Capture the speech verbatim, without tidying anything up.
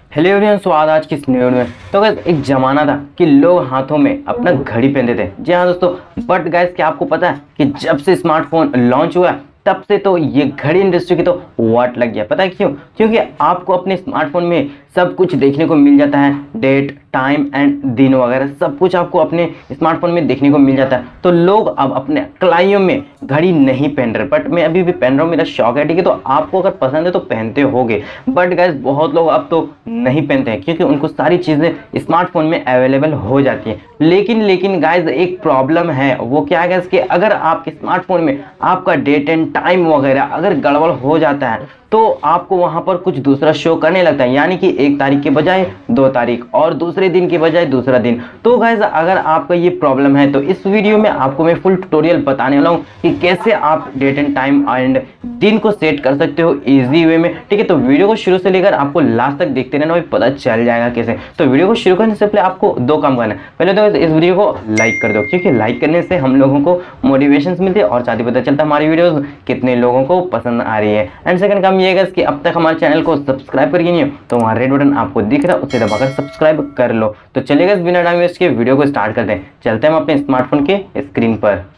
Hello everyone, स्वागत आज की इस न्यूज़ में। तो गाइस एक ज़माना था कि लोग हाथों में अपना घड़ी पहनते थे। जी हाँ दोस्तों, बट गाइस क्या आपको पता है कि जब से स्मार्टफोन लॉन्च हुआ तब से तो ये घड़ी इंडस्ट्री की तो वाट लग गया। पता है क्यों? क्योंकि आपको अपने स्मार्टफोन में सब कुछ देखने को मिल जाता है, डेट, टाइम एंड दिन वगैरह सब कुछ आपको अपने स्मार्टफोन में देखने को मिल जाता है। तो लोग अब अपने कलाइयों में घड़ी नहीं पहन रहे, बट मैं अभी भी पहन रहा हूँ, मेरा शौक है। ठीक है, तो आपको अगर पसंद है तो पहनते होगे, बट गाइस बहुत लोग अब तो नहीं पहनते हैं क्योंकि उनको सारी चीज़ें स्मार्टफोन में अवेलेबल हो जाती हैं। लेकिन लेकिन गाइस एक प्रॉब्लम है, वो क्या है गाइस कि अगर आपके स्मार्टफोन में आपका डेट एंड टाइम वगैरह अगर गड़बड़ हो जाता है तो आपको वहां पर कुछ दूसरा शो करने लगता है, यानी कि एक तारीख के बजाय दो तारीख और दूसरे दिन के बजाय दूसरा दिन। तो गाइस अगर आपका ये प्रॉब्लम है तो इस वीडियो में आपको मैं फुल ट्यूटोरियल बताने वाला हूँ कि कैसे आप डेट एंड टाइम एंड दिन को सेट कर सकते हो इजी वे में। ठीक है, तो वीडियो को शुरू से लेकर आपको लास्ट तक देखते रहना, पता चल जाएगा कैसे। तो वीडियो को शुरू करने से पहले आपको दो काम करना है। पहले तो इस वीडियो को लाइक कर दो, क्योंकि लाइक करने से हम लोगों को मोटिवेशन मिलती है और साथ ही पता चलता है हमारी वीडियोस कितने लोगों को पसंद आ रही है। एंड सेकंड काम ये है कि अब तक हमारे चैनल को सब्सक्राइब करके नहीं हो तो वहाँ रेड बटन आपको दिख रहा है, उसे दबाकर सब्सक्राइब कर लो। तो चलिएगा बिना टाइम वेस्ट के वीडियो को स्टार्ट करते हैं। चलते हैं हम अपने स्मार्टफोन के स्क्रीन पर।